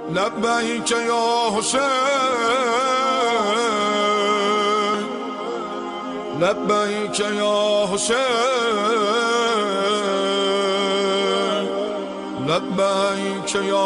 لبیک یا حسین لبیک یا حسین لبیک یا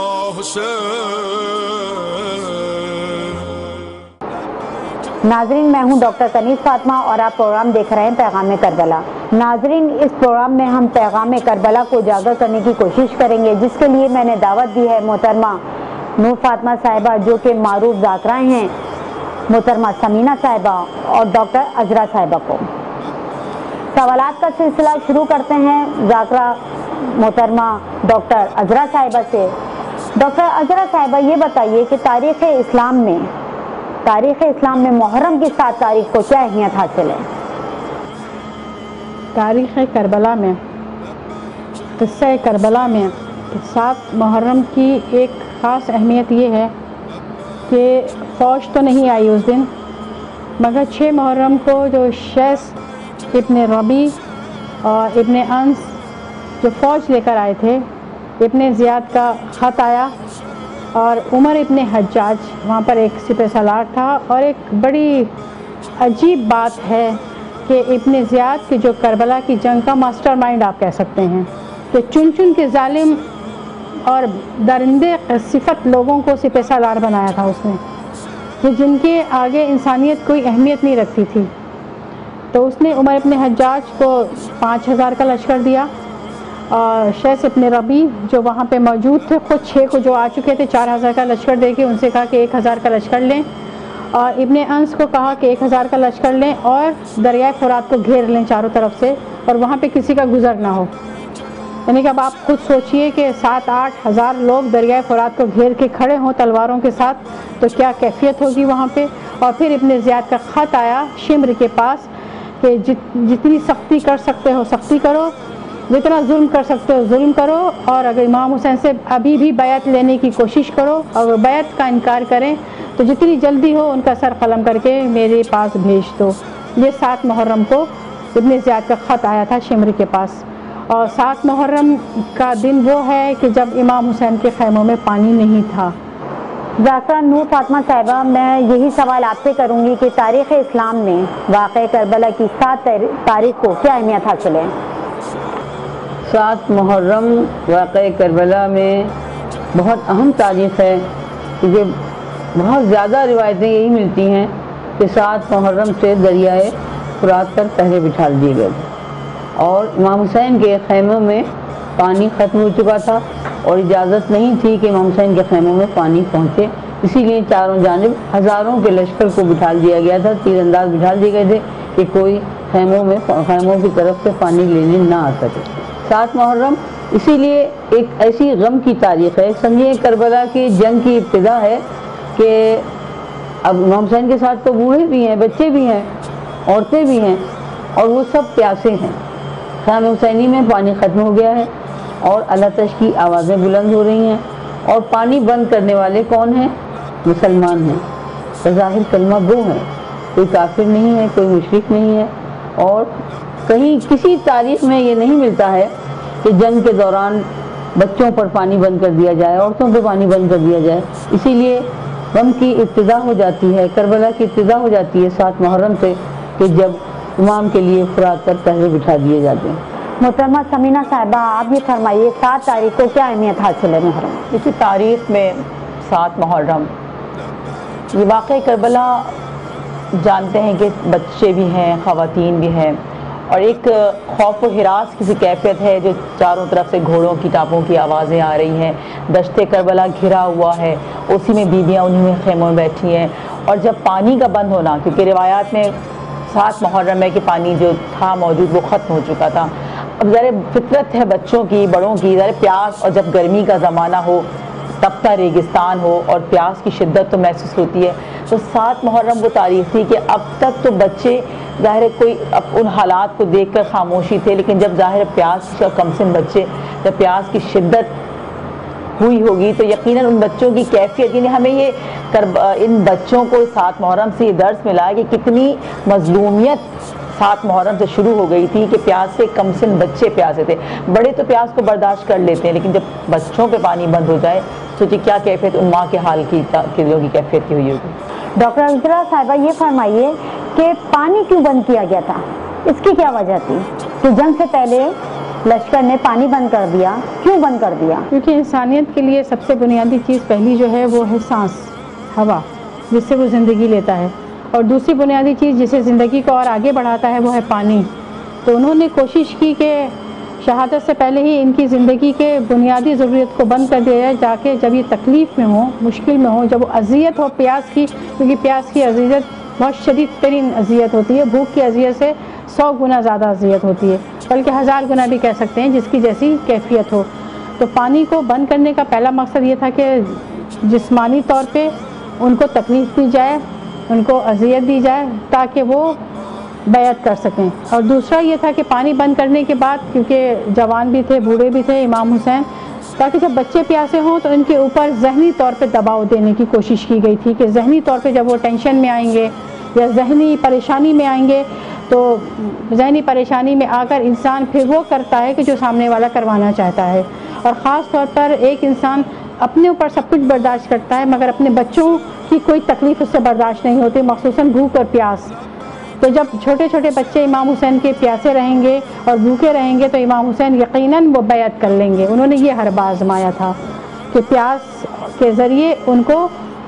حسین۔ ناظرین، میں ہوں ڈاکٹر کنیز فاطمہ اور آپ پروگرام دیکھ رہے ہیں پیغام کربلا۔ ناظرین، اس پروگرام میں ہم پیغام کربلا کو اجاگر کرنے کی کوشش کریں گے، جس کے لیے میں نے دعوت دی ہے محترمہ نور فاطمہ صاحبہ جو کہ معروف ذاکرہ ہیں، محترمہ سمینہ صاحبہ اور ڈاکٹر عذرا صاحبہ کو۔ سوالات کا سلسلہ شروع کرتے ہیں ذاکرہ محترمہ ڈاکٹر عذرا صاحبہ سے۔ ڈاکٹر عذرا صاحبہ، یہ بتائیے کہ تاریخ اسلام میں محرم کی 7 تاریخ کو کیا اہمیت حاصل ہے؟ تاریخ کربلا میں، قصہ کربلا میں 7 محرم کی ایک خاص اہمیت یہ ہے کہ فوج تو نہیں آئی اس دن، مگر 6 محرم کو جو شیس ابن ربیع اور ابن انس جو فوج لے کر آئے تھے، ابن زیاد کا خط آیا اور عمر ابن حجاج وہاں پر ایک سپہ سالار تھا۔ اور ایک بڑی عجیب بات ہے کہ ابن زیاد کے جو کربلا کی جنگ کا ماسٹر مائنڈ آپ کہہ سکتے ہیں، کہ چن چن کے ظالم اور درندے صفت لوگوں کو سپہ سالار بنایا تھا اس نے، کہ جن کے آگے انسانیت کوئی اہمیت نہیں رکھتی تھی۔ تو اس نے عمر ابن حجاج کو 5000 کا لشکر دیا، اور شیس ابن ربیع جو وہاں پہ موجود تھے، خود 6 کو جو آ چکے تھے 4000 کا لشکر دے کے ان سے کہا کہ 1000 کا لشکر لیں، اور ابن انس کو کہا کہ 1000 کا لشکر لیں اور دریائے فرات کو گھیر لیں چاروں طرف سے، اور وہاں پہ کسی کا گزر نہ ہو۔ یعنی کہ اب آپ خود سوچئے کہ 7-8 ہزار لوگ دریائے فرات کو گھیر کے کھڑے ہوں تلواروں کے ساتھ، تو کیا کیفیت ہوگی وہاں پہ۔ اور پھر ابن زیاد کا خط آیا شمر کے پاس کہ جتنی سختی کر سکتے ہو سختی کرو، جتنا ظلم کر سکتے ہو ظلم کرو، اور اگر امام حسین سے ابھی بھی بیعت لینے کی کوشش کرو، اگر بیعت کا انکار کریں تو جتنی جلدی ہو ان کا سر قلم کر کے میرے پاس بھیج دو۔ یہ 7 محرم کو ابن زیاد کا خط آیا تھا شمر کے پاس۔ اور 7 محرم کا دن وہ ہے کہ جب امام حسین کے خیموں میں پانی نہیں تھا۔ ذاکرہ نور فاطمہ صاحبہ، میں یہی سوال آپ سے کروں گی کہ تاریخ اسلام میں واقع کربلا کی 7 تاریخ کو کیا اہمیت حاصل ہے؟ 7 محرم واقع کربلا میں بہت اہم تاریخ ہے، کیونکہ بہت زیادہ روایتیں یہی ملتی ہیں کہ 7 محرم سے دریائے فرات پر پہرے بٹھا دیے گئے تھے، اور امام حسین کے خیموں میں پانی ختم ہو چکا تھا اور اجازت نہیں تھی کہ امام حسین کے خیموں میں پانی پہنچے، اسی لیے چاروں جانب ہزاروں کے لشکر کو بٹھا دیا گیا تھا، تیر انداز بٹھا دیے گئے تھے کہ کوئی خیموں کی طرف سے پانی لینے نہ آ سکے۔ 7 محرم اسی لیے ایک ایسی غم کی تاریخ ہے، سمجھیے کربلا کی جنگ کی ابتدا ہے کہ اب امام حسین کے ساتھ تو بوڑھے بھی ہیں، بچے بھی ہیں، عورتیں بھی ہیں، اور وہ سب پیاسے ہیں۔ خیمہ حسینی میں پانی ختم ہو گیا ہے اور اللہ تش کی آوازیں بلند ہو رہی ہیں، اور پانی بند کرنے والے کون ہیں؟ مسلمان ہیں، بظاہر کلمہ گو ہیں، کوئی کافر نہیں ہے، کوئی مشرک نہیں ہے۔ اور کہیں کسی تاریخ میں یہ نہیں ملتا ہے کہ جنگ کے دوران بچوں پر پانی بند کر دیا جائے، عورتوں پہ پانی بند کر دیا جائے۔ اسی لیے غم کی ابتدا ہو جاتی ہے، کربلا کی ابتدا ہو جاتی ہے 7 محرم سے، کہ جب امام کے لیے فرات پر پہرے بٹھا دیے جاتے ہیں۔ محترمہ سمینہ صاحبہ، آپ یہ فرمائیے 7 تاریخ کو کیا اہمیت حاصل ہے محرم؟ اسی تاریخ میں 7 محرم یہ واقع کربلا جانتے ہیں کہ بچے بھی ہیں، خواتین بھی ہیں، اور ایک خوف و ہراس کی کیفیت ہے جو چاروں طرف سے گھوڑوں کی ٹاپوں کی آوازیں آ رہی ہیں، دشت کربلا گھرا ہوا ہے، اسی میں بیویاں انہی میں خیموں میں بیٹھی ہیں۔ اور جب پانی کا بند ہونا، کیونکہ روایات میں 7 محرم ہے کہ پانی جو تھا موجود وہ ختم ہو چکا تھا، اب ظاہر فطرت ہے بچوں کی بڑوں کی، ظاہر پیاس، اور جب گرمی کا زمانہ ہو، تپتا ریگستان ہو اور پیاس کی شدت تو محسوس ہوتی ہے، تو 7 محرم وہ تاریخ تھی کہ اب تک تو بچے ظاہر کوئی ان حالات کو دیکھ کر خاموشی تھے، لیکن جب ظاہر پیاس کا کمسن بچے جب پیاس کی شدت ہوئی ہوگی تو یقیناً ان بچوں کی کیفیت، یعنی ہمیں یہ ان بچوں کو 7 محرم سے یہ درس ملا کہ کتنی مظلومیت 7 محرم سے شروع ہو گئی تھی کہ پیاس سے کم سن بچے پیاسے تھے، بڑے تو پیاس کو برداشت کر لیتے ہیں، لیکن جب بچوں پہ پانی بند ہو جائے सोचिए क्या कैफियत उन माँ के हाल की दिलों की कैफियत की हुई होगी। डॉक्टर अज़रा साहिबा ये फरमाइए कि पानी क्यों बंद किया गया था, इसकी क्या वजह थी कि जंग से पहले लश्कर ने पानी बंद कर दिया, क्यों बंद कर दिया? क्योंकि इंसानियत के लिए सबसे बुनियादी चीज़ पहली जो है वो है सांस, हवा, जिससे वो ज़िंदगी लेता है, और दूसरी बुनियादी चीज़ जिसे ज़िंदगी को और आगे बढ़ाता है वो है पानी। तो उन्होंने कोशिश की कि शहादत से पहले ही इनकी ज़िंदगी के बुनियादी ज़रूरत को बंद कर दिया जाए, जाके जब ये तकलीफ़ में हो, मुश्किल में हो, जब वो अज़ियत हो प्यास की, क्योंकि प्यास की अज़ियत बहुत शदीद तरीन अज़ियत होती है, भूख की अज़ियत से 100 गुना ज़्यादा अज़ियत होती है, बल्कि 1000 गुना भी कह सकते हैं, जिसकी जैसी कैफियत हो। तो पानी को बंद करने का पहला मकसद ये था कि जिस्मानी तौर पे उनको तकलीफ़ दी जाए, उनको अज़ियत दी जाए, ताकि वो बैत कर सकें। और दूसरा ये था कि पानी बंद करने के बाद, क्योंकि जवान भी थे, बूढ़े भी थे, इमाम हुसैन, ताकि जब बच्चे प्यासे हों तो इनके ऊपर ज़हनी तौर पे दबाव देने की कोशिश की गई थी कि ज़हनी तौर पे जब वो टेंशन में आएंगे या ज़हनी परेशानी में आएंगे, तो ज़हनी परेशानी में आकर इंसान फिर वो करता है कि जो सामने वाला करवाना चाहता है। और ख़ास तौर पर एक इंसान अपने ऊपर सब कुछ बर्दाश्त करता है, मगर अपने बच्चों की कोई तकलीफ़ उससे बर्दाश्त नहीं होती, मख़सूसन भूख और प्यास। तो जब छोटे छोटे बच्चे इमाम हुसैन के प्यासे रहेंगे और भूखे रहेंगे तो इमाम हुसैन यकीनन वो बैत कर लेंगे। उन्होंने ये हरबा आजमाया था कि प्यास के ज़रिए उनको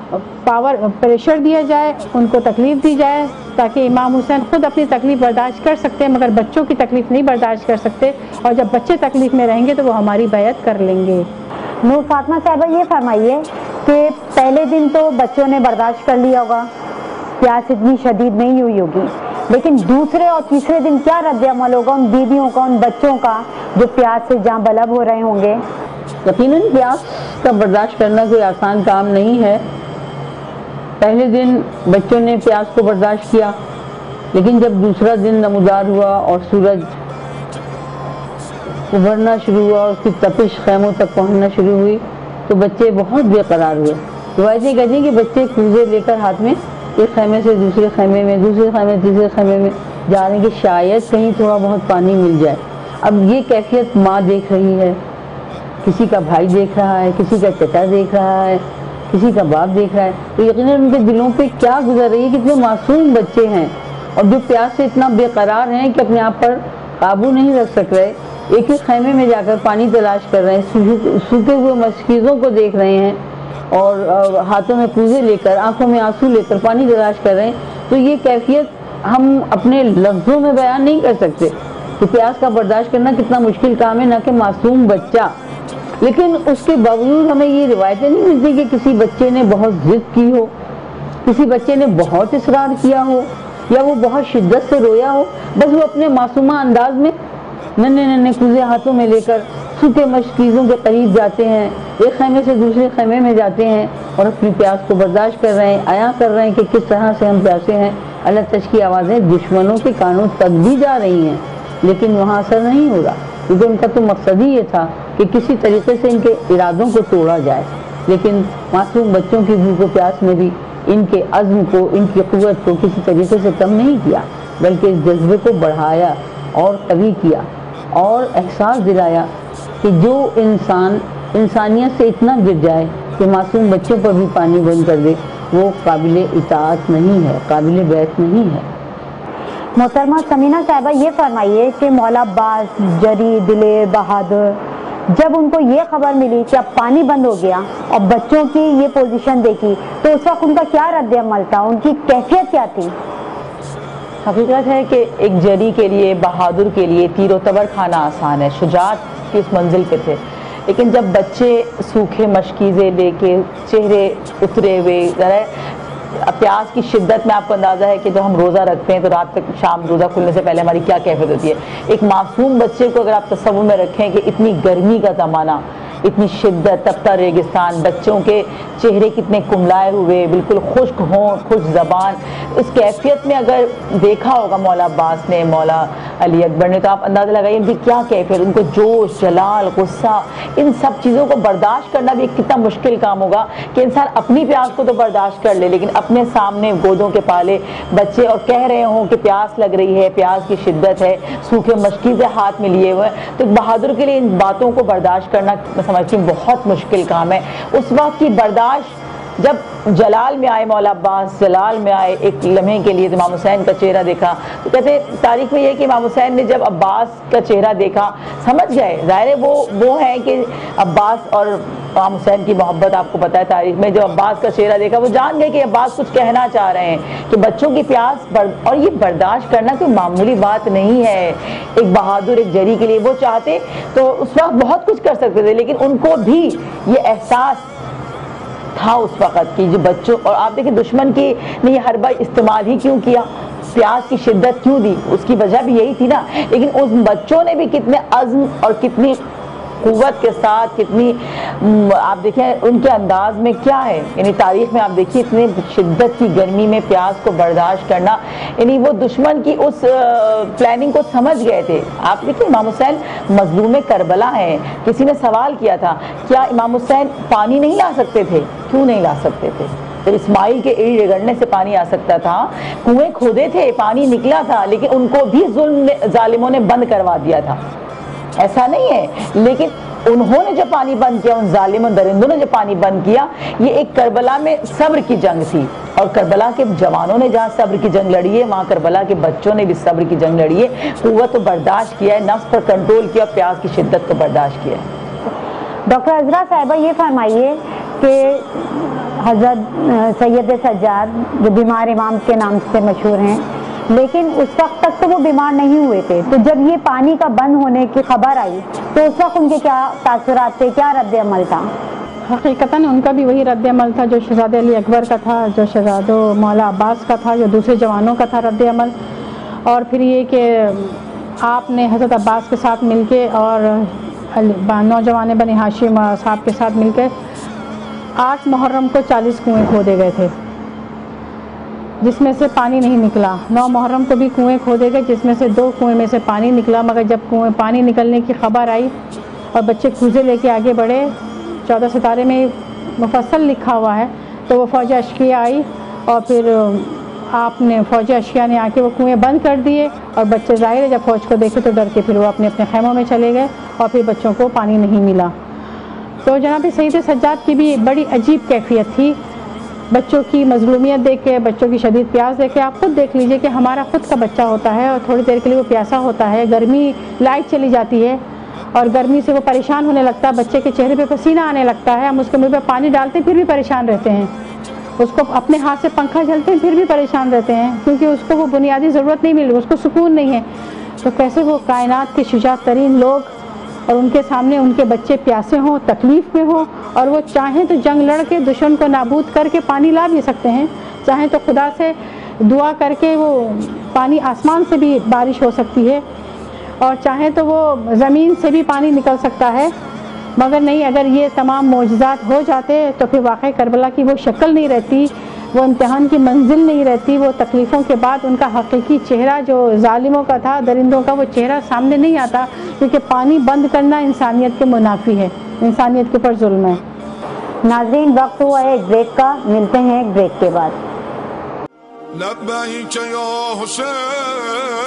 प्रेशर दिया जाए, उनको तकलीफ़ दी जाए, ताकि इमाम हुसैन ख़ुद अपनी तकलीफ़ बर्दाश्त कर सकते हैं, मगर बच्चों की तकलीफ़ नहीं बर्दाश्त कर सकते, और जब बच्चे तकलीफ़ में रहेंगे तो वो हमारी बैत कर लेंगे। नूर फातिमा साहिबा ये फरमाइए कि पहले दिन तो बच्चों ने बर्दाश्त कर लिया होगा, प्यास इतनी शदीद नहीं हुई होगी, लेकिन दूसरे और तीसरे दिन क्या रद्द-ए-अमल होगा उन बीवियों का, उन बच्चों का जो प्यास से जाँ बलब हो रहे होंगे? यकीनन प्यास का बर्दाश्त करना कोई आसान काम नहीं है। पहले दिन बच्चों ने प्यास को बर्दाश्त किया, लेकिन जब दूसरा दिन नमूदार हुआ और सूरज उभरना शुरू हुआ और उसकी तपिश खैमों तक पहुंचना शुरू हुई, तो बच्चे बहुत बेकरार हुए। रिवायतें कहती हैं कि बच्चे कूजे लेकर हाथ में एक खैमे से दूसरे खैमे में, दूसरे खैमे से तीसरे खैमे में जा रहे हैं कि शायद कहीं थोड़ा बहुत पानी मिल जाए। अब ये कैफियत माँ देख रही है, किसी का भाई देख रहा है, किसी का चचा देख रहा है, किसी का बाप देख रहा है, तो यकीनन उनके दिलों पे क्या गुजर रही है। कितने मासूम बच्चे हैं और जो प्यास से इतना बेकरार हैं कि अपने आप पर काबू नहीं रख सक रहे, एक एक खैमे में जाकर पानी तलाश कर रहे हैं, सूखे हुए मस्कीज़ों को देख रहे हैं और हाथों में कूजे लेकर, आंखों में आंसू लेकर पानी तलाश कर रहे हैं। तो ये कैफियत हम अपने लफ्ज़ों में बयान नहीं कर सकते कि प्यास का बर्दाश्त करना कितना मुश्किल काम है, ना कि मासूम बच्चा। लेकिन उसके बावजूद हमें ये रिवायतें नहीं मिलती कि किसी बच्चे ने बहुत ज़िद की हो, किसी बच्चे ने बहुत इसरार किया हो, या वो बहुत शिद्दत से रोया हो। बस वो अपने मासूमा अंदाज में नन्हे नन्हे कूजे हाथों में लेकर सूखे मशकीज़ों के करीब जाते हैं, एक खैमे से दूसरे खैमे में जाते हैं और अपनी प्यास को बर्दाश्त कर रहे हैं, आया कर रहे हैं कि किस तरह से हम प्यासे हैं। अलग तश की आवाज़ें दुश्मनों के कानों तक भी जा रही हैं, लेकिन वहाँ असर नहीं हो रहा, क्योंकि उनका तो मकसद ही ये था कि किसी तरीके से इनके इरादों को तोड़ा जाए। लेकिन मासूम बच्चों की भूख व प्यास में भी इनके अज़्म को, इनकी क़ुव्वत को किसी तरीके से कम नहीं किया, बल्कि इस जज्बे को बढ़ाया और कवी किया और एहसास दिलाया कि जो इंसान इंसानियत से इतना गिर जाए कि मासूम बच्चों पर भी पानी बंद कर दे, वो काबिले इताअत नहीं है, काबिले बैत नहीं है। मोहतरमा समीना साहिबा ये फरमाइए कि मौला अब्बास, जरी, दिलेर, बहादुर, जब उनको ये खबर मिली कि अब पानी बंद हो गया और बच्चों की ये पोजीशन देखी, तो उस वक्त उनका क्या रद्द-ए-अमल था, उनकी कैफियत क्या थी? हकीकत है कि एक जरी के लिए, बहादुर के लिए तीर तबर खाना आसान है, शुजात की उस मंजिल पे थे। लेकिन जब बच्चे सूखे मशकीज़े लेके, चेहरे उतरे हुए, प्यास की शिद्दत में आपको अंदाज़ा है कि जब हम रोज़ा रखते हैं तो रात तक, शाम रोज़ा खुलने से पहले हमारी क्या कैफियत होती है। एक मासूम बच्चे को अगर आप तस्वुर में रखें कि इतनी गर्मी का ज़माना, इतनी शिद्दत, तपता रेगिस्तान, बच्चों के चेहरे कितने कुमलाए हुए, बिल्कुल खुश्क हों, खुश ज़बान, इस कैफियत में अगर देखा होगा मौला अब्बास ने, मौला علی اکبر نے. تو آپ اندازہ لگائیے ان کی کیا کیفیت, ان کو جوش, جلال, غصہ, ان سب چیزوں کو برداشت کرنا بھی کتنا مشکل کام ہوگا کہ انسان اپنی پیاس کو تو برداشت کر لے, لیکن اپنے سامنے گودوں کے پالے بچے اور کہہ رہے ہوں کہ پیاس لگ رہی ہے, پیاس کی شدت ہے, سوکھے مشکیزیں ہاتھ میں لیے ہوئے, تو ایک بہادر کے لیے ان باتوں کو برداشت کرنا میں سمجھتی ہوں بہت مشکل کام ہے. اس وقت کی برداشت جب جلال میں آئے مولا عباس, جلال میں آئے ایک لمحے کے لیے, امام حسین کا چہرہ دیکھا, تو کہتے تاریخ میں یہ کہ امام حسین نے جب عباس کا چہرہ دیکھا سمجھ گئے, ظاہر ہے وہ ہے کہ عباس اور امام حسین کی محبت آپ کو پتہ ہے تاریخ میں, جب عباس کا چہرہ دیکھا وہ جان گئے کہ عباس کچھ کہنا چاہ رہے ہیں کہ بچوں کی پیاس اور یہ برداشت کرنا کوئی معمولی بات نہیں ہے ایک بہادر, ایک جری کے لیے. وہ چاہتے تو اس وقت بہت کچھ کر سکتے تھے, لیکن ان کو بھی یہ احساس تھا اس وقت کی جو بچوں, اور آپ دیکھیں دشمن کی نے یہ حربہ استعمال ہی کیوں کیا, پیاس کی شدت کیوں دی, اس کی وجہ بھی یہی تھی نا. لیکن اس بچوں نے بھی کتنے عزم اور کتنی قوت کے ساتھ, کتنی آپ دیکھیں ان کے انداز میں کیا ہے, یعنی تاریخ میں آپ دیکھیے اتنے شدت کی گرمی میں پیاس کو برداشت کرنا, یعنی وہ دشمن کی اس پلاننگ کو سمجھ گئے تھے. آپ دیکھیں امام حسین مظلوم کربلا ہیں. کسی نے سوال کیا تھا کیا امام حسین پانی نہیں لا سکتے تھے, کیوں نہیں لا سکتے تھے؟ تو اسماعیل کے ایڑ رگڑنے سے پانی آ سکتا تھا, کنویں کھودے تھے, پانی نکلا تھا, لیکن ان کو بھی ظالموں نے بند کروا دیا تھا, ایسا نہیں ہے. لیکن انہوں نے جو پانی بند کیا, ان ظالموں درندوں نے جو پانی بند کیا, یہ ایک کربلا میں صبر کی جنگ تھی. اور کربلا کے جوانوں نے جہاں صبر کی جنگ لڑی ہے, وہاں کربلا کے بچوں نے بھی صبر کی جنگ لڑی ہے, قوت کو برداشت کیا ہے, نفس پر کنٹرول کیا, پیاس کی شدت کو برداشت کیا ہے. ڈاکٹر عذرا صاحبہ یہ فرمائیے کہ حضرت سید سجاد جو بیمار امام کے نام سے مشہور ہیں, لیکن اس وقت تک تو وہ بیمار نہیں ہوئے تھے, تو جب یہ پانی کا بند ہونے کی خبر آئی تو اس وقت ان کے کیا تاثرات تھے, کیا رد عمل تھا؟ حقیقتاً ان کا بھی وہی رد عمل تھا جو شہزادہ علی اکبر کا تھا, جو شہزادہ مولا عباس کا تھا, جو دوسرے جوانوں کا تھا رد عمل. اور پھر یہ کہ آپ نے حضرت عباس کے ساتھ مل کے اور نوجوان بنی ہاشم صاحب کے ساتھ مل کے 8 محرم کو 40 کنویں کھودے گئے تھے جس میں سے پانی نہیں نکلا. 9 محرم کو بھی کنویں کھودے گئے جس میں سے 2 کنویں میں سے پانی نکلا. مگر جب کنویں پانی نکلنے کی خبر آئی اور بچے کوزے لے کے آگے بڑھے, 14 ستارے میں مفصل لکھا ہوا ہے, تو وہ فوج اشقیہ آئی اور پھر آپ نے فوج اشقیہ نے آ کے وہ کنویں بند کر دیے, اور بچے ظاہر ہے جب فوج کو دیکھے تو ڈر کے پھر وہ اپنے اپنے خیموں میں چلے گئے, اور پھر بچوں کو پانی نہیں ملا. تو جناب سید سجاد کی بھی بڑی عجیب کیفیت تھی, بچوں کی مظلومیت دیکھ کے, بچوں کی شدید پیاس دیکھ کے. آپ خود دیکھ لیجئے کہ ہمارا خود کا بچہ ہوتا ہے اور تھوڑی دیر کے لیے وہ پیاسا ہوتا ہے, گرمی لائٹ چلی جاتی ہے اور گرمی سے وہ پریشان ہونے لگتا ہے, بچے کے چہرے پہ پسینہ آنے لگتا ہے, ہم اس کے منہ پہ پانی ڈالتے ہیں پھر بھی پریشان رہتے ہیں, اس کو اپنے ہاتھ سے پنکھا جھلتے ہیں پھر بھی پریشان رہتے ہیں, کیونکہ اس کو وہ بنیادی ضرورت نہیں مل رہی, اس کو سکون نہیں ہے. تو کیسے وہ کائنات کے شجاع ترین لوگ اور ان کے سامنے ان کے بچے پیاسے ہوں, تکلیف میں ہوں, اور وہ چاہیں تو جنگ لڑ کے دشمن کو نابود کر کے پانی لا بھی سکتے ہیں, چاہیں تو خدا سے دعا کر کے وہ پانی آسمان سے بھی بارش ہو سکتی ہے, اور چاہیں تو وہ زمین سے بھی پانی نکل سکتا ہے. مگر نہیں, اگر یہ تمام معجزات ہو جاتے تو پھر واقعی کربلا کی وہ شکل نہیں رہتی, وہ امتحان کی منزل نہیں رہتی, وہ تکلیفوں کے بعد ان کا حقیقی چہرہ جو ظالموں کا تھا, درندوں کا, وہ چہرہ سامنے نہیں آتا, کیونکہ پانی بند کرنا انسانیت کے منافی ہے, انسانیت کے اوپر ظلم ہے. ناظرین وقت ہوا ہے ایک بریک کا, ملتے ہیں ایک بریک کے بعد. لبیک یا حسین,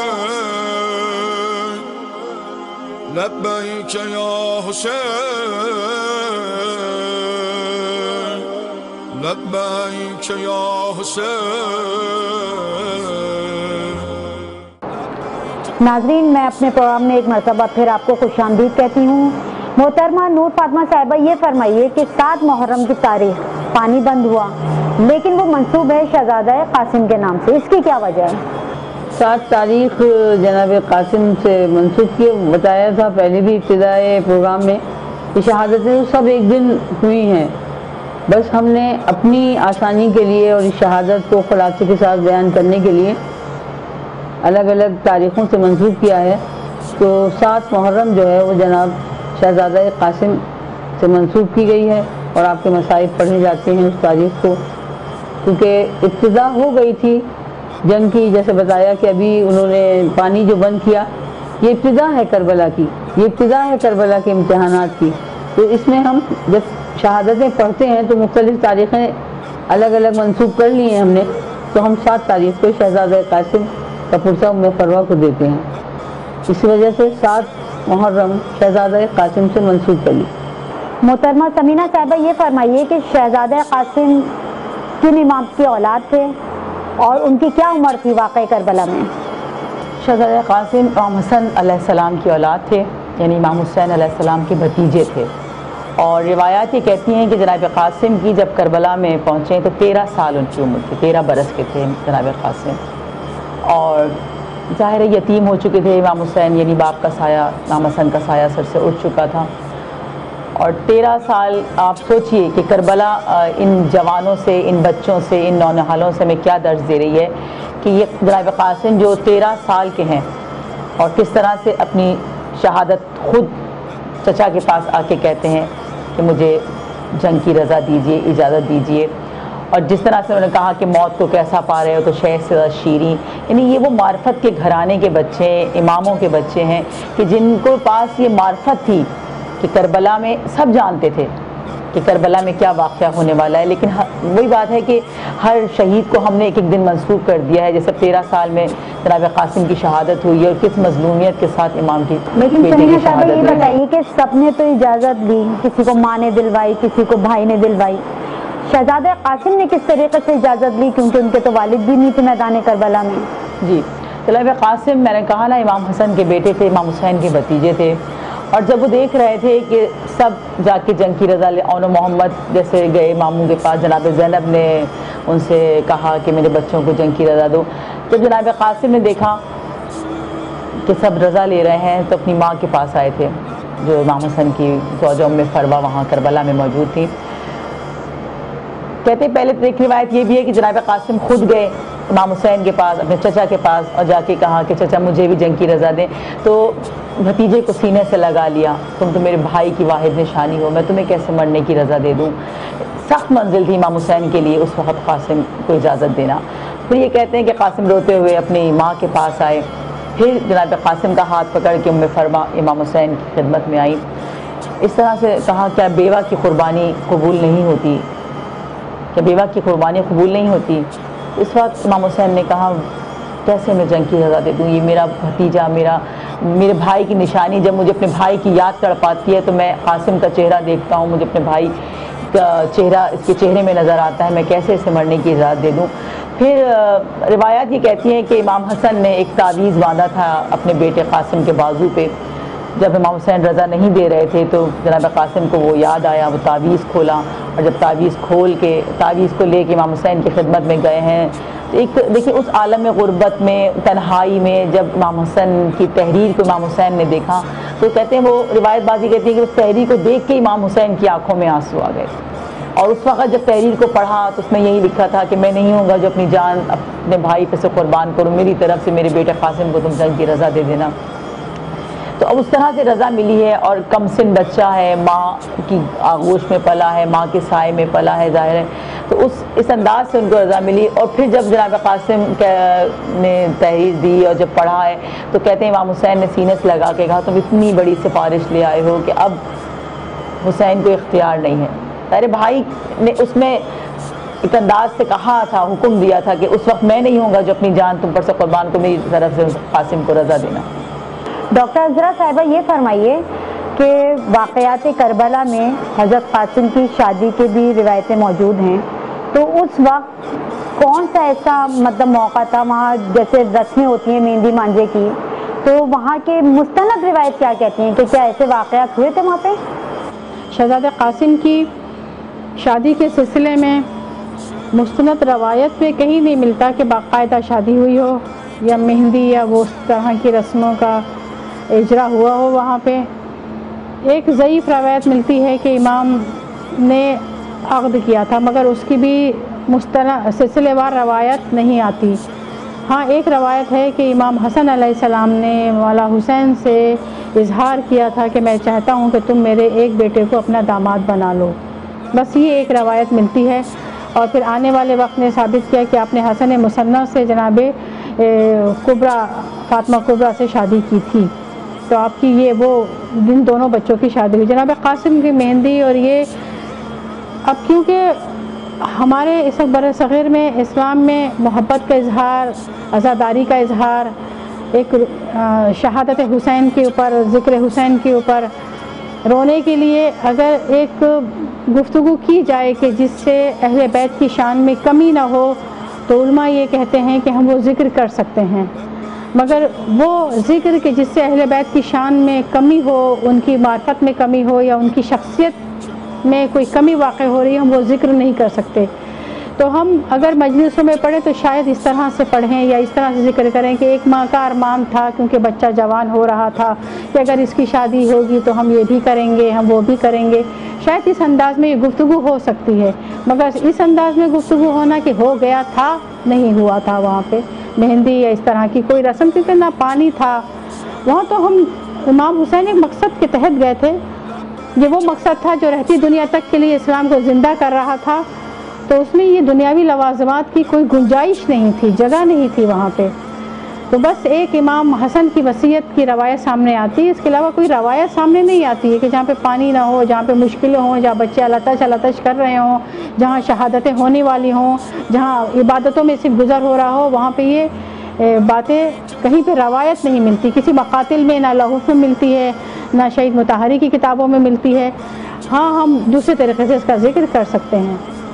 لبیک یا حسین, لبیک یا حسین. ناظرین میں اپنے پروگرام میں ایک مرتبہ پھر آپ کو خوش آمدید کہتی ہوں. محترمہ نور فاطمہ صاحبہ یہ فرمائیے کہ 7 محرم کی تاریخ پانی بند ہوا, لیکن وہ منسوب ہے شہزادہ قاسم کے نام سے, اس کی کیا وجہ ہے؟ 7 تاریخ جناب قاسم سے منسوب کی, بتایا تھا پہلے بھی ابتدائے پروگرام میں کہ شہادتیں سب ایک دن ہوئی ہیں, بس ہم نے اپنی آسانی کے لیے اور اس شہادت کو خلاصے کے ساتھ بیان کرنے کے لیے الگ الگ تاریخوں سے منسوب کیا ہے. تو 7 محرم جو ہے وہ جناب شہزادہ قاسم سے منسوب کی گئی ہے, اور آپ کے مصائب پڑھے جاتے ہیں اس تاریخ کو, کیونکہ ابتدا ہو گئی تھی جنگ کی جیسے بتایا کہ ابھی انہوں نے پانی جو بند کیا، یہ ابتدا ہے کربلا کی، یہ ابتدا ہے کربلا کے امتحانات کی۔ تو اس میں ہم جب شہادتیں پڑھتے ہیں تو مختلف تاریخیں الگ الگ منسوب کر لی ہیں ہم نے، تو ہم 7 تاریخ کو شہزادہ قاسم کا پرسہ ام فروہ کو دیتے ہیں، اس وجہ سے 7 محرم شہزادہ قاسم سے منسوب کر لی۔ محترمہ سمینہ صاحبہ یہ فرمائیے کہ شہزادہ قاسم کن امام کی اولاد تھے اور ان کی کیا عمر تھی واقعہ کربلا میں؟ شہزادہ قاسم امام حسن علیہ السلام کی اولاد تھے، یعنی امام حسین علیہ السلام کے بھتیجے تھے، اور روایات یہ کہتی ہیں کہ جناب قاسم کی جب کربلا میں پہنچے تو 13 سال ان کی عمر تھی، 13 برس کے تھے جناب قاسم، اور ظاہر یتیم ہو چکے تھے امام حسین، یعنی باپ کا سایہ، امام حسن کا سایہ سر سے اٹھ چکا تھا، اور 13 سال آپ سوچئے کہ کربلا ان جوانوں سے، ان بچوں سے، ان نونہالوں سے ہمیں کیا درس دے رہی ہے کہ یہ جناب قاسم جو 13 سال کے ہیں اور کس طرح سے اپنی شہادت خود چچا کے پاس آ کے کہتے ہیں کہ مجھے جنگ کی رضا دیجیے، اجازت دیجیے، اور جس طرح سے انہوں نے کہا کہ موت کو کیسا پا رہے ہو تو شہد سے شیریں، یعنی یہ وہ معرفت کے گھرانے کے بچے ہیں، اماموں کے بچے ہیں کہ جن کو پاس یہ معرفت تھی کہ کربلا میں سب جانتے تھے کہ کربلا میں کیا واقعہ ہونے والا ہے، لیکن وہی بات ہے کہ ہر شہید کو ہم نے ایک ایک دن منسوخ کر دیا ہے، جیسے 13 سال میں جناب قاسم کی شہادت ہوئی اور کس مظلومیت کے ساتھ امام کی لیکن بیٹے سمینہ کی صاحبہ شہادت یہ ہوئی۔ بتائیے کہ سب نے تو اجازت لی، کسی کو ماں نے دلوائی، کسی کو بھائی نے دلوائی، شہزادہ قاسم نے کس طریقے سے اجازت لی کیونکہ ان کے تو والد بھی نہیں تھے میدان کربلا میں؟ جی، جناب قاسم میں نے کہا نا امام حسن کے بیٹے تھے، امام حسین کے بھتیجے تھے، اور جب وہ دیکھ رہے تھے کہ سب جا کے جنگ کی رضا لے، اون و محمد جیسے گئے ماموں کے پاس، جناب زینب نے ان سے کہا کہ میرے بچوں کو جنگ کی رضا دو، جب جناب قاسم نے دیکھا کہ سب رضا لے رہے ہیں تو اپنی ماں کے پاس آئے تھے، جو امام حسن کی زوجہ ام فروہ وہاں کربلا میں موجود تھی۔ کہتے پہلے تو ایک روایت یہ بھی ہے کہ جناب قاسم خود گئے امام حسین کے پاس، اپنے چچا کے پاس، اور جا کے کہا کہ چچا مجھے بھی جنگ کی رضا دیں، تو بھتیجے کو سینے سے لگا لیا، تم تو میرے بھائی کی واحد نشانی ہو، میں تمہیں کیسے مرنے کی رضا دے دوں۔ سخت منزل تھی امام حسین کے لیے اس وقت قاسم کو اجازت دینا۔ تو یہ کہتے ہیں کہ قاسم روتے ہوئے اپنی ماں کے پاس آئے، پھر جناب قاسم کا ہاتھ پکڑ کے ام فروہ امام حسین کی خدمت میں آئی، اس طرح سے کہا کیا بیوہ کی قربانی قبول نہیں ہوتی، کہ بیوہ کی قربانی قبول نہیں ہوتی۔ اس وقت امام حسین نے کہا کیسے میں جنگ کی رضا دے دوں، یہ میرا بھتیجا، میرے بھائی کی نشانی، جب مجھے اپنے بھائی کی یاد تڑپاتی ہے تو میں قاسم کا چہرہ دیکھتا ہوں، مجھے اپنے بھائی کا چہرہ اس کے چہرے میں نظر آتا ہے، میں کیسے اسے مرنے کی اجازت دے دوں۔ پھر روایات یہ کہتی ہیں کہ امام حسن نے ایک تعویذ باندھا تھا اپنے بیٹے قاسم کے بازو پہ، جب امام حسین رضا نہیں دے رہے تھے تو جناب قاسم کو وہ یاد آیا، وہ تعویذ کھولا، اور جب تعویذ کھول کے تعویذ کو لے کے امام حسین کی خدمت میں گئے ہیں، ایک دیکھیں اس عالم غربت میں، تنہائی میں، جب امام حسن کی تحریر کو امام حسین نے دیکھا تو کہتے ہیں، وہ روایت بازی کہتی ہے کہ اس تحریر کو دیکھ کے امام حسین کی آنکھوں میں آنسو آ گئے، اور اس وقت جب تحریر کو پڑھا تو اس میں یہی لکھا تھا کہ میں نہیں ہوں گا جو اپنی جان اپنے بھائی پہ سے قربان کروں، میری طرف سے میرے بیٹے قاسم کو تم جنگ کی رضا دے دینا۔ تو اب اس طرح سے رضا ملی ہے، اور کم سن بچہ ہے، ماں کی آغوش میں پلا ہے، ماں کے سائے میں پلا ہے، ظاہر ہے تو اس انداز سے ان کو رضا ملی۔ اور پھر جب جناب قاسم نے تحریر دی اور جب پڑھا ہے تو کہتے ہیں امام حسین نے سینے سے لگا کے کہا تم اتنی بڑی سفارش لے آئے ہو کہ اب حسین کو اختیار نہیں ہے۔ تیرے بھائی نے اس میں ایک انداز سے کہا تھا، حکم دیا تھا کہ اس وقت میں نہیں ہوں گا جو اپنی جان تم پر سے قربان کو، میری طرف سے قاسم کو رضا دینا۔ ڈاکٹر عذرا صاحبہ یہ فرمائیے کہ واقعات کربلا میں حضرت قاسم کی شادی کے بھی روایتیں موجود ہیں، تو اس وقت کون سا ایسا مطلب موقع تھا وہاں، جیسے رسمیں ہوتی ہیں مہندی مانجے کی، تو وہاں کے مستند روایت کیا کہتی ہیں کہ کیا ایسے واقعات ہوئے تھے وہاں پہ؟ شہزادہ قاسم کی شادی کے سلسلے میں مستند روایت میں کہیں نہیں ملتا کہ باقاعدہ شادی ہوئی ہو یا مہندی یا وہ اس طرح کی رسموں کا اجرا ہوا ہو وہاں پہ۔ ایک ضعیف روایت ملتی ہے کہ امام نے عقد کیا تھا، مگر اس کی بھی مستند سلسلے وار روایت نہیں آتی۔ ہاں ایک روایت ہے کہ امام حسن علیہ السلام نے مولا حسین سے اظہار کیا تھا کہ میں چاہتا ہوں کہ تم میرے ایک بیٹے کو اپنا داماد بنا لو، بس یہ ایک روایت ملتی ہے۔ اور پھر آنے والے وقت نے ثابت کیا کہ آپ نے حسن مصنع سے جناب کبریٰ فاطمہ کبریٰ سے شادی کی تھی. تو آپ کی یہ وہ جن دونوں بچوں کی شادی ہوئی. جناب قاسم کی مہندی اور یہ اب کیونکہ ہمارے اس وقت بر صغیر میں اسلام میں محبت کا اظہار، عزاداری کا اظہار، ایک شہادت حسین کے اوپر، ذکر حسین کے اوپر رونے کے لیے اگر ایک گفتگو کی جائے کہ جس سے اہل بیت کی شان میں کمی نہ ہو تو علماء یہ کہتے ہیں کہ ہم وہ ذکر کر سکتے ہیں، مگر وہ ذکر کہ جس سے اہل بیت کی شان میں کمی ہو، ان کی معرفت میں کمی ہو یا ان کی شخصیت میں کوئی کمی واقع ہو رہی ہے، ہم وہ ذکر نہیں کر سکتے. تو ہم اگر مجلسوں میں پڑھیں تو شاید اس طرح سے پڑھیں یا اس طرح سے ذکر کریں کہ ایک ماں کا ارمان تھا کیونکہ بچہ جوان ہو رہا تھا کہ اگر اس کی شادی ہوگی تو ہم یہ بھی کریں گے، ہم وہ بھی کریں گے. شاید اس انداز میں یہ گفتگو ہو سکتی ہے، مگر اس انداز میں گفتگو ہونا کہ ہو گیا تھا، نہیں ہوا تھا وہاں پہ مہندی یا اس طرح کی کوئی رسم، کیونکہ نہ پانی تھا وہاں. تو ہم امام حسین ایک مقصد کے تحت گئے تھے، یہ وہ مقصد تھا جو رہتی دنیا تک کے لیے اسلام کو زندہ کر رہا تھا. تو اس میں یہ دنیاوی لوازمات کی کوئی گنجائش نہیں تھی، جگہ نہیں تھی وہاں پہ. تو بس ایک امام حسن کی وصیت کی روایت سامنے آتی ہے، اس کے علاوہ کوئی روایت سامنے نہیں آتی ہے کہ جہاں پہ پانی نہ ہو، جہاں پہ مشکلیں ہوں، جہاں بچے التش کر رہے ہوں، جہاں شہادتیں ہونے والی ہوں، جہاں عبادتوں میں صرف گزر ہو رہا ہو، وہاں پہ یہ باتیں کہیں پہ روایت نہیں ملتی. کسی مقاتل میں نہ لوح میں ملتی ہے، نہ شہید مطہری کی کتابوں میں ملتی ہے. ہاں ہم دوسرے طریقے سے اس کا ذکر کر سکتے ہیں.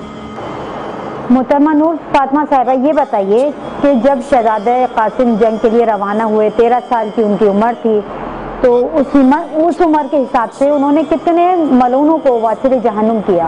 محترمہ نور فاطمہ صاحبہ، یہ بتائیے کہ جب شہزادہ قاسم جنگ کے لیے روانہ ہوئے، 13 سال کی ان کی عمر تھی، تو اس عمر کے حساب سے انہوں نے کتنے ملعونوں کو واصل جہنم کیا؟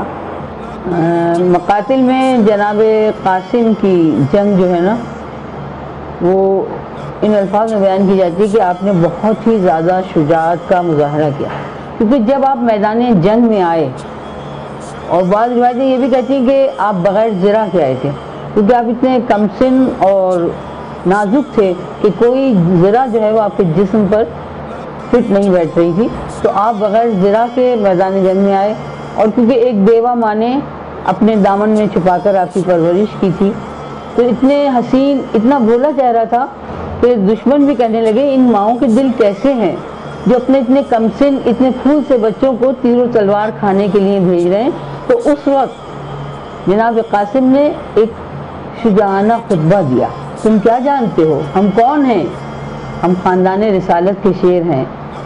مقاتل میں جناب قاسم کی جنگ جو ہے نا وہ ان الفاظ میں بیان کی جاتی ہے کہ آپ نے بہت ہی زیادہ شجاعت کا مظاہرہ کیا، کیونکہ جب آپ میدان جنگ میں آئے، اور بعض روایتیں یہ بھی کہتی ہیں کہ آپ بغیر زرہ کے آئے تھے، کیونکہ آپ اتنے کم سن اور نازک تھے کہ کوئی زرہ جو ہے وہ آپ کے جسم پر فٹ نہیں بیٹھ رہی تھی. تو آپ بغیر زرہ کے میدان جنگ میں آئے، اور کیونکہ ایک بیوہ ماں نے اپنے دامن میں چھپا کر آپ کی پرورش کی تھی، تو اتنے حسین، اتنا بھولا چہرہ تھا کہ دشمن بھی کہنے لگے ان ماؤں کے دل کیسے ہیں جو اپنے اتنے کم سن، اتنے پھول سے بچوں کو تیر و تلوار کھانے کے لیے بھیج رہے ہیں. تو اس وقت جناب قاسم نے ایک شجاعانہ خطبہ دیا. تم کیا جانتے ہو؟ ہم کون ہیں؟ ہم خاندان رسالت کے شیر ہیں.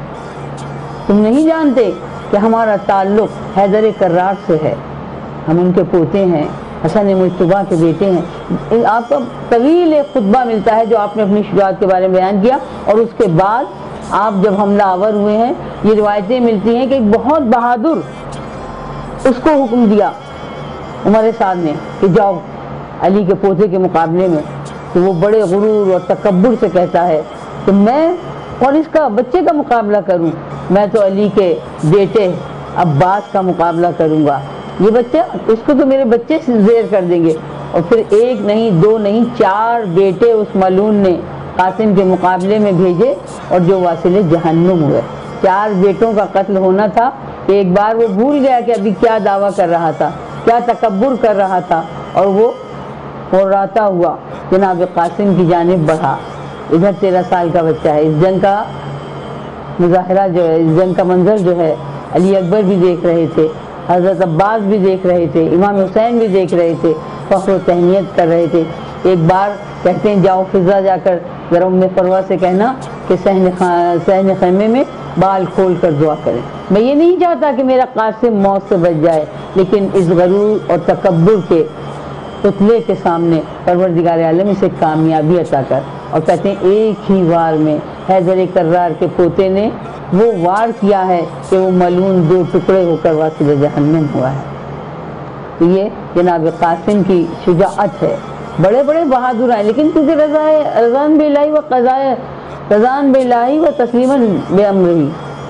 تم نہیں جانتے کہ ہمارا تعلق حیدر کرار سے ہے، ہم ان کے پوتے ہیں، حسن مجتبیٰ کے بیٹے ہیں. آپ کو طویل ایک خطبہ ملتا ہے جو آپ نے اپنی شجاعت کے بارے میں بیان کیا. اور اس کے بعد آپ جب حملہ آور ہوئے ہیں، یہ روایتیں ملتی ہیں کہ ایک بہت بہادر اس کو حکم دیا عمر سعد نے کہ جاؤ علی کے پوتے کے مقابلے میں. تو وہ بڑے غرور اور تکبر سے کہتا ہے کہ میں اور اس کا بچے کا مقابلہ کروں، میں تو علی کے بیٹے عباس کا مقابلہ کروں گا. یہ بچہ، اس کو تو میرے بچے سے زیر کر دیں گے. اور پھر ایک نہیں، دو نہیں، 4 بیٹے اس ملعون نے قاسم کے مقابلے میں بھیجے، اور جو واصل جہنم ہوئے. 4 بیٹوں کا قتل ہونا تھا کہ ایک بار وہ بھول گیا کہ ابھی کیا دعویٰ کر رہا تھا، کیا تکبر کر رہا تھا، اور وہ راتا ہوا جناب قاسم کی جانب بڑھا. ادھر 13 سال کا بچہ ہے. اس جنگ کا مظاہرہ جو ہے، اس جنگ کا منظر جو ہے، علی اکبر بھی دیکھ رہے تھے، حضرت عباس بھی دیکھ رہے تھے، امام حسین بھی دیکھ رہے تھے، فخر و تہنیت کر رہے تھے. ایک بار کہتے ہیں جاؤ فضا جا کر ذرا ام فروہ سے کہنا کہ صحن خیمے میں بال کھول کر دعا کریں. میں یہ نہیں چاہتا کہ میرا قاسم موت سے بچ جائے، لیکن اس غرور اور تکبر کے پتلے کے سامنے پروردگار عالم اسے کامیابی عطا کر. اور کہتے ہیں ایک ہی وار میں حیدر کرار کے پوتے نے وہ وار کیا ہے کہ وہ ملعون 2 ٹکڑے ہو کر واصل جہنم ہوا ہے. تو یہ جناب قاسم کی شجاعت ہے. بڑے بڑے بہادر ہیں، لیکن کیونکہ رضان باللہ و قضائے رضان باللہ و تسلیماً بامرہ،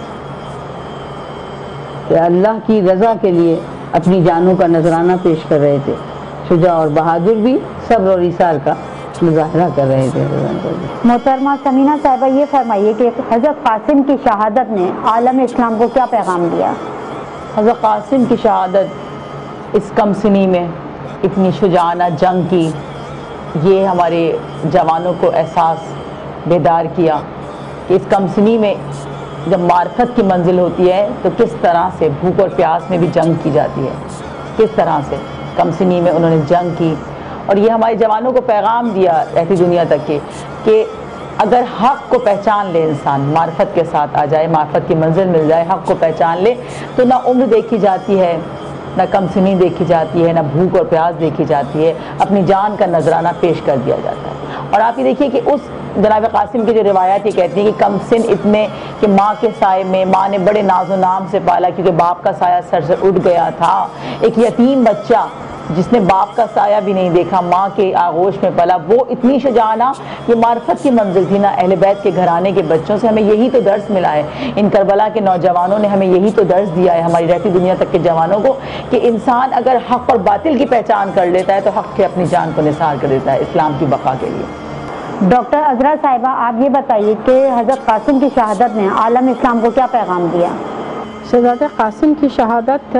کہ اللہ کی رضا کے لیے اپنی جانوں کا نذرانہ پیش کر رہے تھے. شجاع اور بہادر بھی صبر اور ایثار کا مظاہرہ کر رہے تھے. محترمہ سمینہ صاحبہ، یہ فرمائیے کہ حضرت قاسم کی شہادت نے عالم اسلام کو کیا پیغام دیا؟ حضرت قاسم کی شہادت اس کم سنی میں اتنی شجاعانہ جنگ کی، یہ ہمارے جوانوں کو احساس بیدار کیا کہ اس کم سنی میں جب معرفت کی منزل ہوتی ہے تو کس طرح سے بھوک اور پیاس میں بھی جنگ کی جاتی ہے، کس طرح سے کم سنی میں انہوں نے جنگ کی. اور یہ ہمارے جوانوں کو پیغام دیا رہتی دنیا تک کے کہ اگر حق کو پہچان لے انسان، معرفت کے ساتھ آ جائے، معرفت کی منزل مل جائے، حق کو پہچان لے تو نہ عمر دیکھی جاتی ہے، نہ کم سنی دیکھی جاتی ہے، نہ بھوک اور پیاس دیکھی جاتی ہے، اپنی جان کا نذرانہ پیش کر دیا جاتا ہے. اور آپ یہ دیکھیے کہ اس جناب قاسم کی جو روایات یہ کہتی ہیں کہ کم سن اتنے کہ ماں کے سائے میں، ماں نے بڑے ناز و نام سے پالا کیونکہ باپ کا سایہ سر سے اٹھ گیا تھا. ایک یتیم بچہ جس نے باپ کا سایہ بھی نہیں دیکھا، ماں کے آغوش میں پلا، وہ اتنی شجاعانہ، یہ معرفت کی منزل تھی نا. اہل بیت کے گھرانے کے بچوں سے ہمیں یہی تو درس ملا ہے. ان کربلا کے نوجوانوں نے ہمیں یہی تو درس دیا ہے ہماری رہتی دنیا تک کے جوانوں کو کہ انسان اگر حق اور باطل کی پہچان کر لیتا ہے تو حق کے اپنی جان کو نثار کر دیتا ہے اسلام کی بقا کے لیے. ڈاکٹر عذرا صاحبہ، آپ یہ بتائیے کہ حضرت قاسم کی شہادت نے عالم اسلام کو کیا پیغام دیا؟ شہزادہ قاسم کی شہادت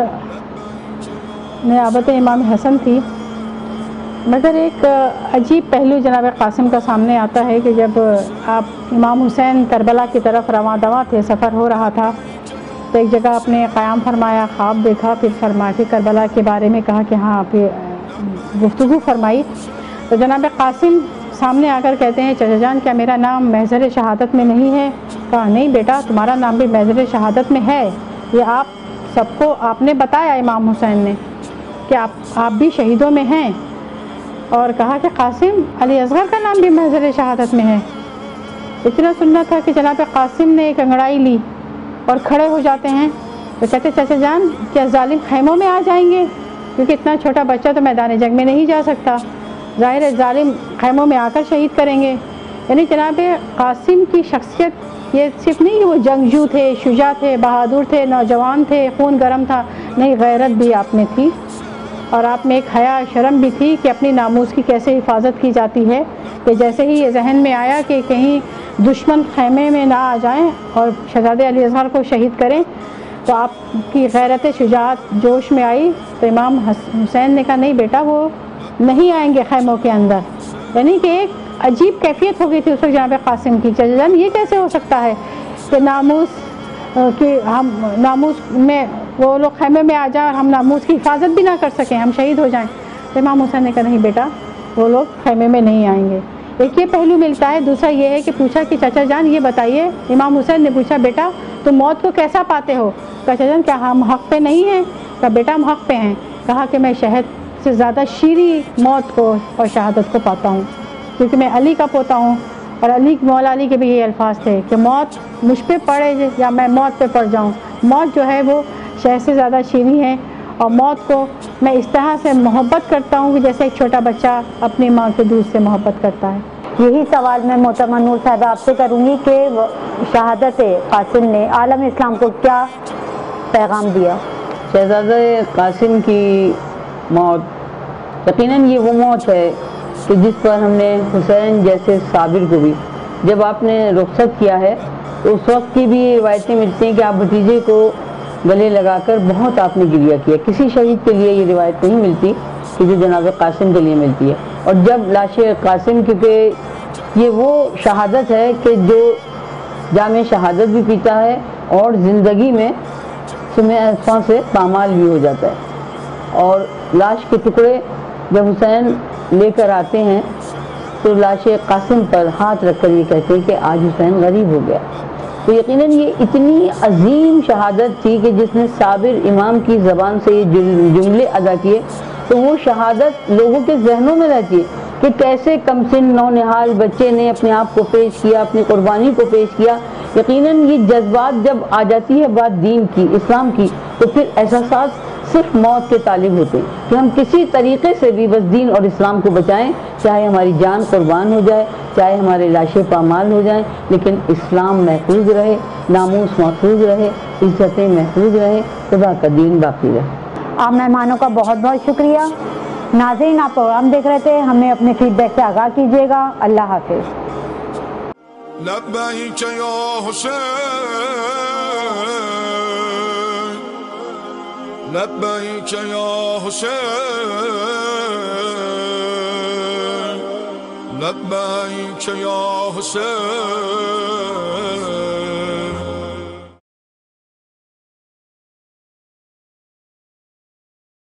نیابت امام حسن تھی، مگر ایک عجیب پہلو جناب قاسم کا سامنے آتا ہے کہ جب آپ امام حسین کربلا کی طرف رواں دواں تھے، سفر ہو رہا تھا، تو ایک جگہ آپ نے قیام فرمایا، خواب دیکھا، پھر فرما کے کربلا کے بارے میں کہا کہ ہاں، پھر گفتگو فرمائی. تو جناب قاسم سامنے آ کر کہتے ہیں چچا جان کیا میرا نام محضر شہادت میں نہیں ہے؟ کہا نہیں بیٹا، تمہارا نام بھی محضر شہادت میں ہے. یہ آپ سب کو آپ نے بتایا امام حسین نے کہ آپ بھی شہیدوں میں ہیں. اور کہا کہ قاسم علی اصغر کا نام بھی محضر شہادت میں ہے. اتنا سننا تھا کہ جناب قاسم نے ایک انگڑائی لی اور کھڑے ہو جاتے ہیں. تو کہتے چچا جان کیا ظالم خیموں میں آ جائیں گے؟ کیونکہ اتنا چھوٹا بچہ تو میدان جنگ میں نہیں جا سکتا، ظاہر ہے ظالم خیموں میں آ کر شہید کریں گے. یعنی جناب قاسم کی شخصیت یہ صرف نہیں کہ وہ جنگجو تھے، شجاع تھے، بہادر تھے، نوجوان تھے، خون گرم تھا، نہیں، غیرت بھی آپ میں تھی، اور آپ میں ایک حیا شرم بھی تھی کہ اپنی ناموس کی کیسے حفاظت کی جاتی ہے. کہ جیسے ہی یہ ذہن میں آیا کہ کہیں دشمن خیمے میں نہ آ جائیں اور شہزادے علی اصغر کو شہید کریں، تو آپ کی غیرت شجاعت جوش میں آئی. تو امام حسین نے کہا نہیں بیٹا، وہ نہیں آئیں گے خیموں کے اندر. یعنی کہ ایک عجیب کیفیت ہو گئی تھی اس وقت جناب قاسم کی. چچا جان یہ کیسے ہو سکتا ہے کہ ناموس میں وہ لوگ خیمے میں آ جائیں اور ہم ناموس کی حفاظت بھی نہ کر سکیں، ہم شہید ہو جائیں. تو امام حسین نے کہا نہیں بیٹا، وہ لوگ خیمے میں نہیں آئیں گے. ایک یہ پہلو ملتا ہے. دوسرا یہ ہے کہ پوچھا کہ چچا جان یہ بتائیے، امام حسین نے پوچھا بیٹا تم موت کو کیسا پاتے ہو؟ چچا جان کیا ہم حق پہ نہیں ہیں؟ کہا بیٹا ہم حق پہ ہیں. کہا کہ میں شہد سے زیادہ شیریں موت کو اور شہادت کو پاتا ہوں، کیونکہ میں علی کا پوتا ہوں. اور مولا علی کے بھی یہ الفاظ تھے کہ موت مجھ پہ پڑے یا میں موت پہ پڑ جاؤں، موت جو ہے وہ شہد سے زیادہ شیریں ہے. اور موت کو میں اس طرح سے محبت کرتا ہوں کہ جیسے ایک چھوٹا بچہ اپنی ماں کے دودھ سے محبت کرتا ہے. یہی سوال میں محترمہ نور صاحبہ آپ سے کروں گی کہ شہادت قاسم نے عالم اسلام کو کیا پیغام دیا؟ شہزادہ قاسم کی موت یقیناً یہ وہ موت ہے کہ جس پر ہم نے حسین جیسے صابر کو بھی جب آپ نے رخصت کیا ہے تو اس وقت کی بھی روایتیں ملتی ہیں کہ آپ بھتیجے کو گلے لگا کر بہت آپ نے گریہ کیا. کسی شہید کے لیے یہ روایت نہیں ملتی کہ جو جناب قاسم کے لیے ملتی ہے. اور جب لاش قاسم، کیونکہ یہ وہ شہادت ہے کہ جو جام شہادت بھی پیتا ہے اور زندگی میں سمع سے پامال بھی ہو جاتا ہے. اور لاش کے ٹکڑے جب حسین لے کر آتے ہیں تو لاش قاسم پر ہاتھ رکھ کر یہ کہتے ہیں کہ آج حسین غریب ہو گیا. تو یقیناً یہ اتنی عظیم شہادت تھی کہ جس نے صابر امام کی زبان سے یہ جملے ادا کیے تو وہ شہادت لوگوں کے ذہنوں میں رہتی ہے کہ کیسے کم سن نونہال بچے نے اپنے آپ کو پیش کیا، اپنی قربانی کو پیش کیا. یقیناً یہ جذبات جب آ جاتی ہے بات دین کی، اسلام کی، تو پھر احساسات صرف موت کے طالب ہوتے ہیں کہ ہم کسی طریقے سے بھی بس دین اور اسلام کو بچائیں، چاہے ہماری جان قربان ہو جائے، چاہے ہمارے لاشیں پامال ہو جائیں، لیکن اسلام محفوظ رہے، ناموس محفوظ رہے، عزتیں محفوظ رہے، خدا کا دین باقی رہے. آپ مہمانوں کا بہت بہت شکریہ. ناظرین آپ پروگرام دیکھ رہے تھے، ہمیں اپنے فیڈ بیک سے آگاہ کیجیے گا. اللہ حافظ. لبیک یا حسین، لبیک یا حسین. لبیک یا حسین